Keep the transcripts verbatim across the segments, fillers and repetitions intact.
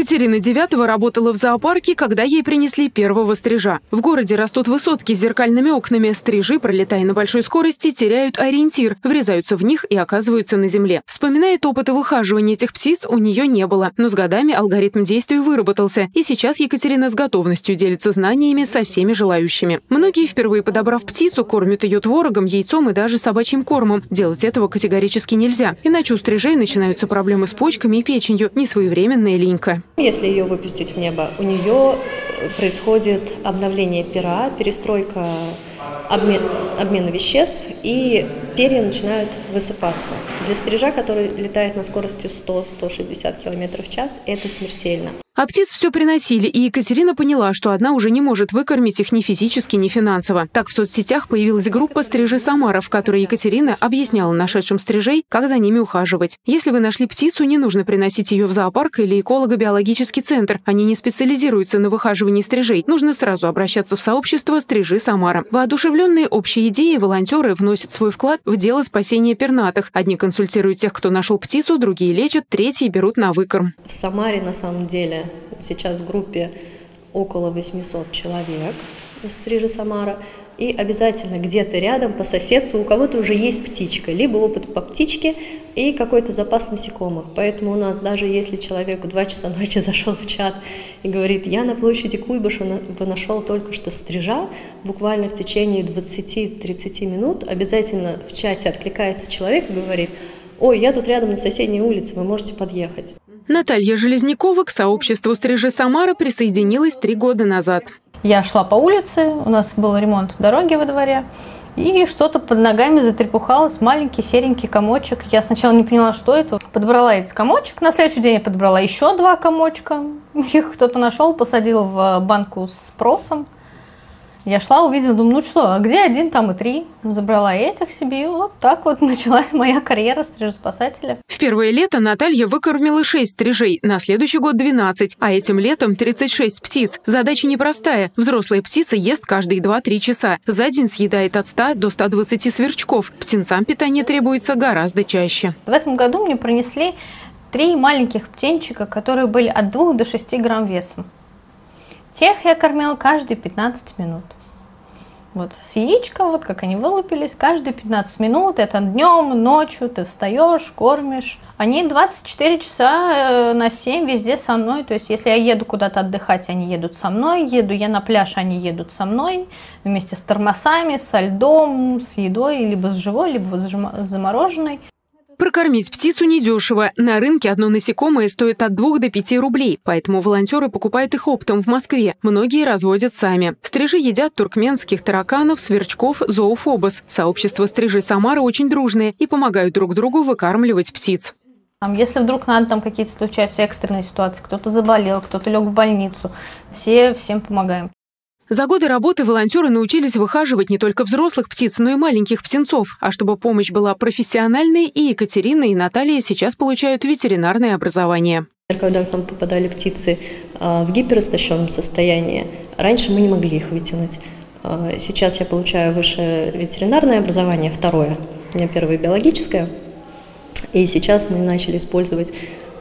Екатерина Девятова работала в зоопарке, когда ей принесли первого стрижа. В городе растут высотки с зеркальными окнами. Стрижи, пролетая на большой скорости, теряют ориентир, врезаются в них и оказываются на земле. Вспоминает, опыта выхаживания этих птиц у нее не было. Но с годами алгоритм действий выработался. И сейчас Екатерина с готовностью делится знаниями со всеми желающими. Многие, впервые подобрав птицу, кормят ее творогом, яйцом и даже собачьим кормом. Делать этого категорически нельзя. Иначе у стрижей начинаются проблемы с почками и печенью, несвоевременная линька. Если ее выпустить в небо, у нее происходит обновление пера, перестройка обмен, обмена веществ, и перья начинают высыпаться. Для стрижа, который летает на скорости сто — сто шестьдесят километров в час, это смертельно. А птиц все приносили, и Екатерина поняла, что одна уже не может выкормить их ни физически, ни финансово. Так в соцсетях появилась группа «Стрижи Самара», в которой Екатерина объясняла нашедшим стрижей, как за ними ухаживать. Если вы нашли птицу, не нужно приносить ее в зоопарк или эколого-биологический центр. Они не специализируются на выхаживании стрижей. Нужно сразу обращаться в сообщество «Стрижи Самара». Воодушевленные общей идеей, волонтеры вносят свой вклад в дело спасения пернатых. Одни консультируют тех, кто нашел птицу, другие лечат, третьи берут на выкорм. В Самаре на самом деле сейчас в группе около восьмисот человек из «Стрижи Самара», и обязательно где-то рядом по соседству у кого-то уже есть птичка, либо опыт по птичке и какой-то запас насекомых. Поэтому у нас даже если человек в два часа ночи зашел в чат и говорит: я на площади Куйбышева нашел только что стрижа, буквально в течение двадцати-тридцати минут обязательно в чате откликается человек и говорит: ой, я тут рядом на соседней улице, вы можете подъехать. Наталья Железнякова к сообществу «Стрижи Самара» присоединилась три года назад. Я шла по улице, у нас был ремонт дороги во дворе, и что-то под ногами затрепухалось, маленький серенький комочек. Я сначала не поняла, что это. Подобрала этот комочек, на следующий день я подобрала еще два комочка. Их кто-то нашел, посадил в банку с просом. Я шла, увидела, думаю, ну что, а где один, там и три. Забрала этих себе, и вот так вот началась моя карьера стрижеспасателя. В первое лето Наталья выкормила шесть стрижей, на следующий год двенадцать, а этим летом тридцать шесть птиц. Задача непростая. Взрослая птица ест каждые два-три часа. За день съедает от ста до ста двадцати сверчков. Птенцам питание требуется гораздо чаще. В этом году мне принесли три маленьких птенчика, которые были от двух до шести грамм весом. Тех я кормила каждые пятнадцать минут. Вот с яичка, вот как они вылупились, каждые пятнадцать минут, это днем, ночью, ты встаешь, кормишь. Они двадцать четыре часа на семь везде со мной, то есть если я еду куда-то отдыхать, они едут со мной, еду я на пляж, они едут со мной, вместе с тормозами, со льдом, с едой, либо с живой, либо с замороженной. Прокормить птицу недешево. На рынке одно насекомое стоит от двух до пяти рублей, поэтому волонтеры покупают их оптом в Москве. Многие разводят сами. Стрижи едят туркменских тараканов, сверчков, зоофобос. Сообщество «Стрижи Самара» очень дружное и помогают друг другу выкармливать птиц. Если вдруг надо, там какие-то случаются экстренные ситуации, кто-то заболел, кто-то лег в больницу, все всем помогаем. За годы работы волонтеры научились выхаживать не только взрослых птиц, но и маленьких птенцов. А чтобы помощь была профессиональной, и Екатерина, и Наталья сейчас получают ветеринарное образование. Когда к нам попадали птицы в гиперистощенном состоянии, раньше мы не могли их вытянуть. Сейчас я получаю высшее ветеринарное образование, второе, у меня первое биологическое. И сейчас мы начали использовать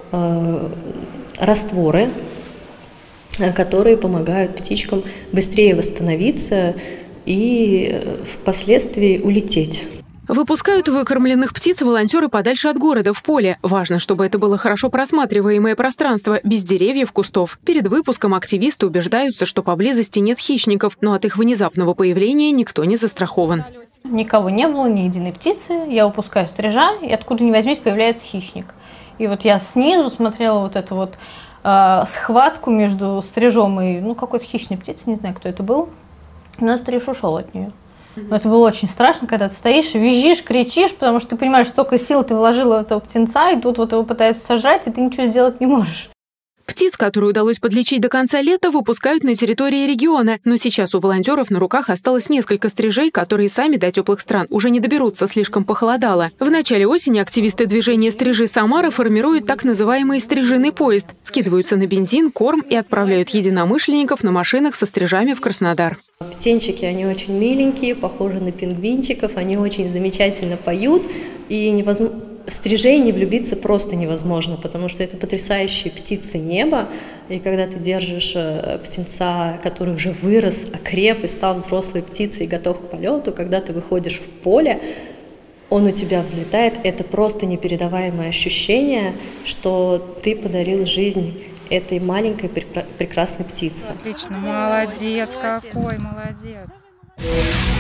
растворы, которые помогают птичкам быстрее восстановиться и впоследствии улететь. Выпускают выкормленных птиц волонтеры подальше от города, в поле. Важно, чтобы это было хорошо просматриваемое пространство, без деревьев, кустов. Перед выпуском активисты убеждаются, что поблизости нет хищников, но от их внезапного появления никто не застрахован. Никого не было, ни единой птицы. Я выпускаю стрижа, и откуда ни возьмись появляется хищник. И вот я снизу смотрела вот эту вот схватку между стрижом и ну, какой-то хищной птицей, не знаю, кто это был, но стриж ушел от нее. Но это было очень страшно, когда ты стоишь, визжишь, кричишь, потому что ты понимаешь, столько сил ты вложила в этого птенца, и тут вот его пытаются сажать, и ты ничего сделать не можешь. Птиц, которую удалось подлечить до конца лета, выпускают на территории региона. Но сейчас у волонтеров на руках осталось несколько стрижей, которые сами до теплых стран уже не доберутся, слишком похолодало. В начале осени активисты движения «Стрижи Самара» формируют так называемый стрижиный поезд. Скидываются на бензин, корм и отправляют единомышленников на машинах со стрижами в Краснодар. Птенчики, они очень миленькие, похожи на пингвинчиков, они очень замечательно поют. И невозможно... в стрижей не влюбиться просто невозможно, потому что это потрясающие птицы неба, и когда ты держишь птенца, который уже вырос, окреп и стал взрослой птицей и готов к полету, когда ты выходишь в поле, он у тебя взлетает, это просто непередаваемое ощущение, что ты подарил жизнь этой маленькой прекрасной птице. Отлично, молодец, какой молодец.